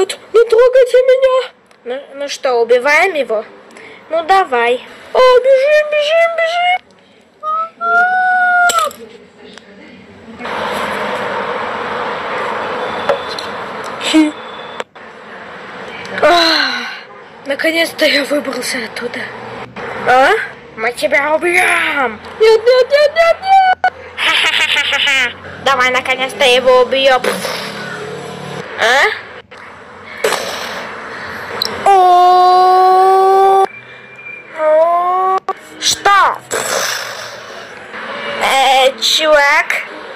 нет, не трогайте меня. Ну что, убиваем его? Ну давай. Бежим, бежим, бежим. Наконец-то я выбрался оттуда. Мы тебя убьем. Нет, нет, нет, нет, нет. Ха-ха-ха-ха-ха. Давай наконец-то его убьем. Что? Чувак?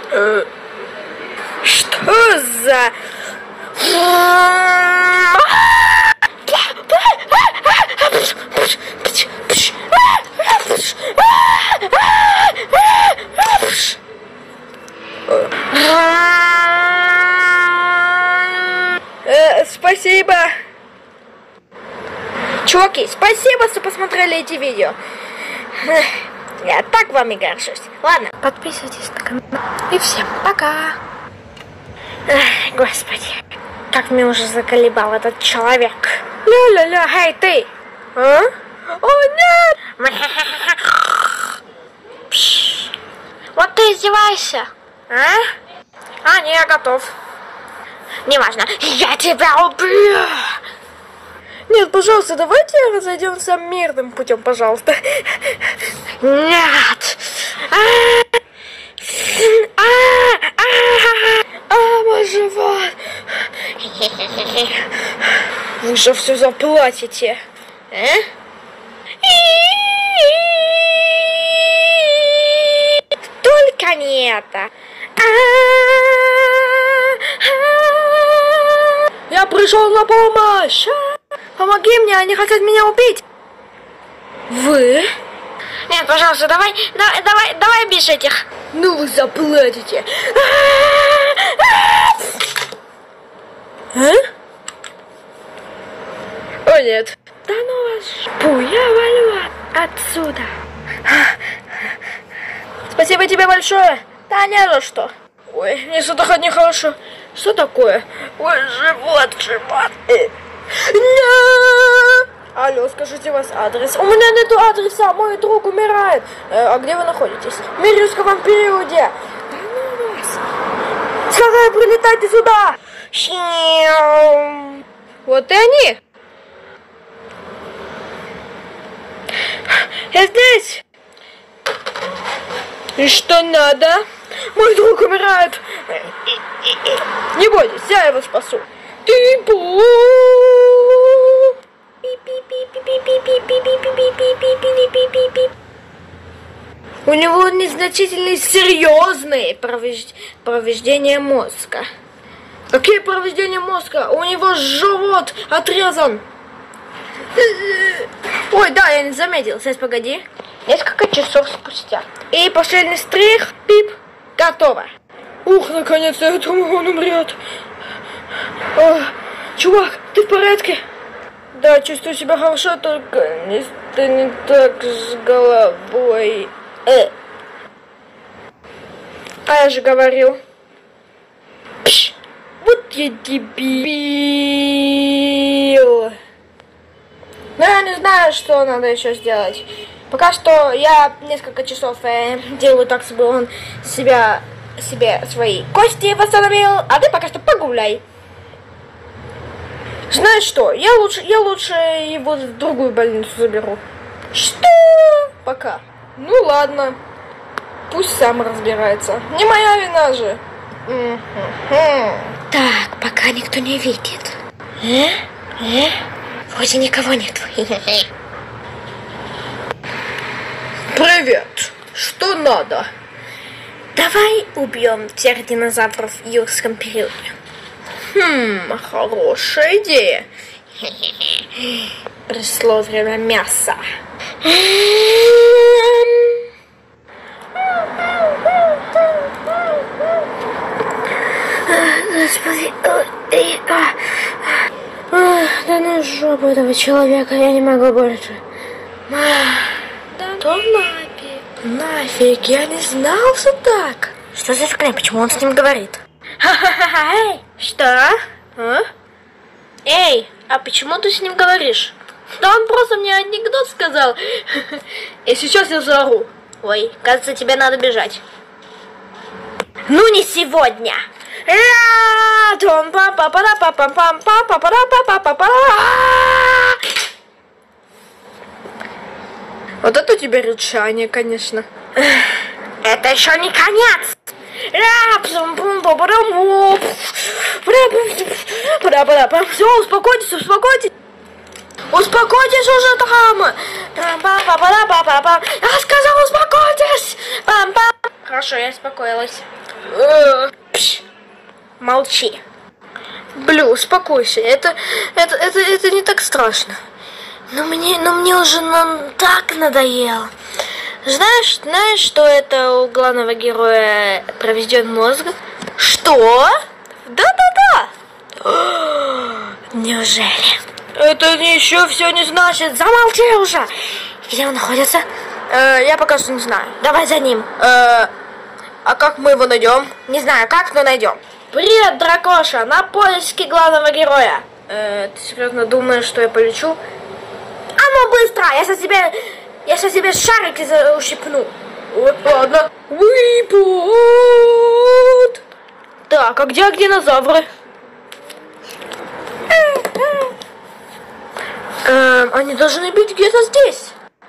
Что за... Спасибо. Чуваки, спасибо, что посмотрели эти видео. Я так вами горжусь. Ладно, подписывайтесь на канал. И всем пока. Господи, как меня уже заколебал этот человек. Ля-ля-ля, эй, ты. О, нет. Вот ты издеваешься. Не, я готов. Неважно, я тебя убью. Нет, пожалуйста, давайте разойдемся мирным путем, пожалуйста. Нет. Мой живот. Вы же все заплатите. Только не это. Я пришел на помощь. Помоги мне, они хотят меня убить. Вы? Нет, пожалуйста, давай без этих. Ну вы заплатите. О нет. Да ну вас. Фу, я валю отсюда. Спасибо тебе большое. Да не за что. Ой, мне что-то хоть нехорошо. Что такое? Ой, живот. Нет! Алло, скажите вас адрес. У меня нету адреса, мой друг умирает. А где вы находитесь? В Мирьевском периоде. Да ну вас. Скорее прилетайте сюда. Вот и они. Я здесь. И что надо? Мой друг умирает. Не бойтесь, я его спасу. У него незначительные серьезные повреждения мозга. Какие повреждения мозга? У него живот отрезан. Ой, да, я не заметил. Сейчас, погоди. Несколько часов спустя. И последний стрих. Пип. Готово. Ух, наконец-то, я думаю, он умрет. Чувак, ты в порядке? Да, чувствую себя хорошо, только не так с головой. А я же говорил. Пш, вот я дебил. Но я не знаю, что надо еще сделать. Пока что я несколько часов делаю так, чтобы он себе свои кости восстановил, а ты пока что погуляй. Знаешь что, я лучше его в другую больницу заберу. Что? Пока. Ну ладно. Пусть сам разбирается. Не моя вина же. Так, пока никто не видит. Вроде никого нет. Привет. Что надо? Давай убьем всех динозавров в юрском периоде. Хорошая идея. Пришло время мяса. Господи. Да ну жопу этого человека, я не могу больше. Да то нафиг, я не знал, что так. Что за фигня, почему он с ним говорит? Эй, что? А почему ты с ним говоришь? Да он просто мне анекдот сказал. И сейчас я заору. Ой, кажется, тебе надо бежать. Ну не сегодня. Вот это тебе рычание, конечно. Это еще не конец. Все, успокойтесь, успокойтесь. Успокойтесь уже там. Я сказал, успокойтесь. Хорошо, я успокоилась. Молчи. Блю, успокойся. Это не так страшно. Но мне уже так надоело. Знаешь, что это у главного героя проведен мозг? Что? Да. Неужели? Это еще все не значит. Замолчи уже. Где он находится? Я пока что не знаю. Давай за ним. А как мы его найдем? Не знаю как, но найдем. Привет, Дракоша, на поиски главного героя. Ты серьезно думаешь, что я полечу? А ну быстро, я сейчас тебе шарики ущипну. Вот, ладно. Выпут. Так, а где динозавры? Они должны быть где-то здесь.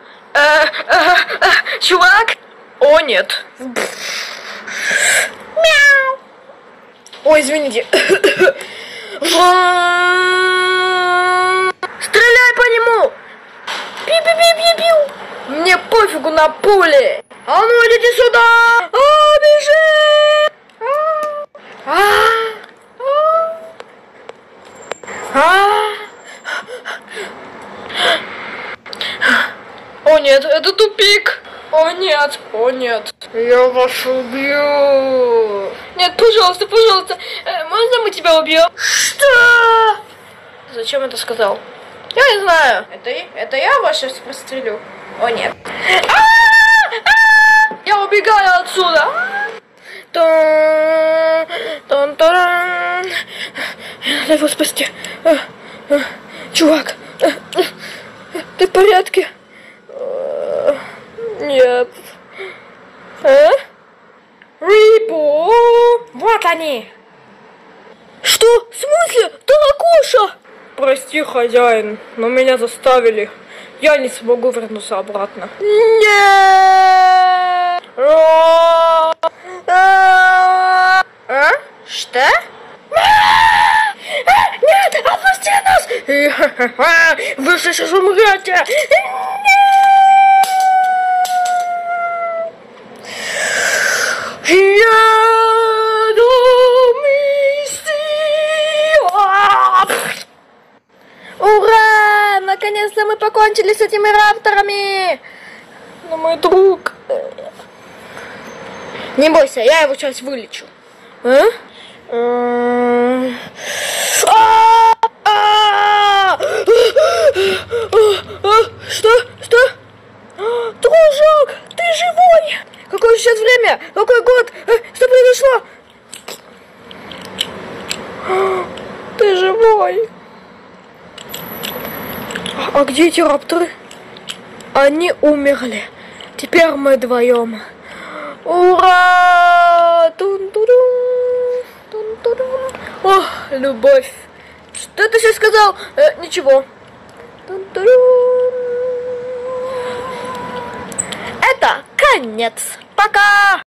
Чувак? О, нет. Мяу. Ой, извините. Стреляй по нему. Пиу-пиу-пиу-пиу. Мне пофигу на пули. А ну идите сюда. Бежи. О нет, это тупик. О нет, я вас убью. Нет, пожалуйста, можно мы тебя убьем? Что? Зачем это сказал? Я не знаю. Это я вас сейчас прострелю? О нет. Я убегаю отсюда. Надо его спасти. Чувак, ты в порядке? Нет. Рипо! Вот они! Что? В смысле? Дракоша! Прости, хозяин, но меня заставили. Я не смогу вернуться обратно. Нет! Что? Нет, отпусти нас! Вы же сейчас умрете! Ура! Наконец-то мы покончили с этими рапторами! Но мой друг... Не бойся, я его сейчас вылечу. Что? Дружок, ты живой? Какое сейчас время? Какой год? Что произошло? Ты живой? А где эти рапторы? Они умерли. Теперь мы вдвоем. Ура! О, любовь. Что ты сейчас сказал? Ничего. Это конец. Пока!